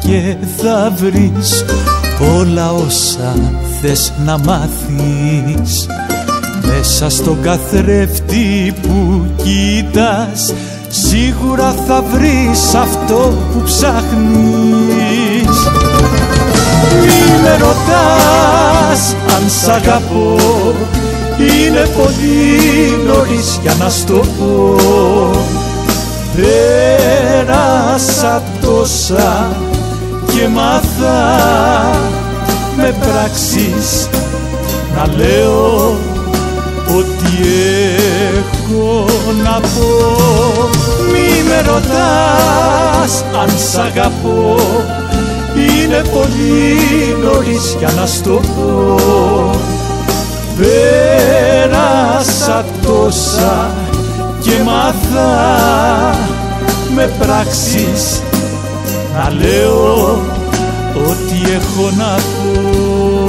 και θα βρεις όλα όσα θες να μάθεις. Μέσα στον καθρέφτη που κοιτάς σίγουρα θα βρεις αυτό που ψάχνεις. Μη με ρωτάς αν σ' αγαπώ, είναι πολύ νωρίς για να σ' το πω. Πέρασα τόσα και μάθα με πράξεις να λέω ό,τι έχω να πω. Μη με ρωτάς αν σ' αγαπώ, είναι πολύ νωρίς για να σ' το πω. Πέρασα τόσα και μάθα με πράξεις να λέω ό,τι έχω να πω.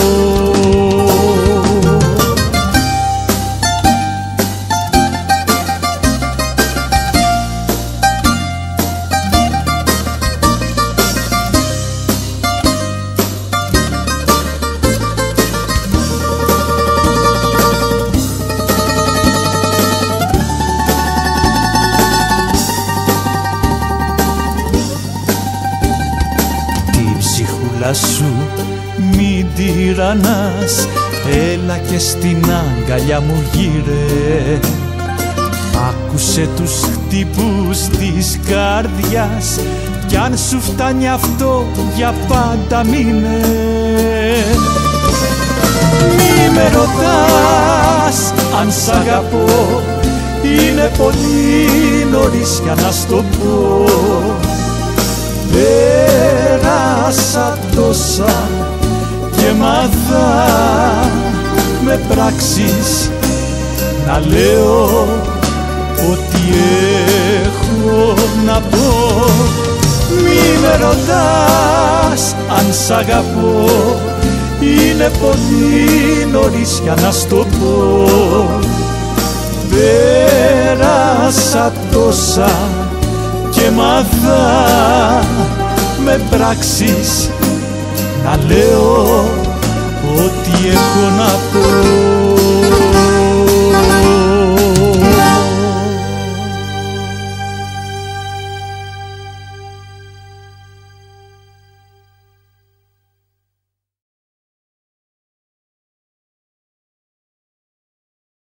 Σου μην τυραννάς, έλα και στην αγκαλιά μου γύρε. Άκουσε τους χτύπους της καρδιάς κι αν σου φτάνει αυτό για πάντα μείνε. Μη με ρωτάς αν σ' αγαπώ, είναι πολύ νωρίς για να σ' το πω. Πέρασα τόσα και μάθα με πράξεις να λέω ό,τι έχω να πω. Μη με ρωτάς αν σ' αγαπώ, είναι πολύ νωρίς για να σ' το πω. Πέρασα τόσα και μάθα με πράξεις να λέω ό,τι έχω να πω.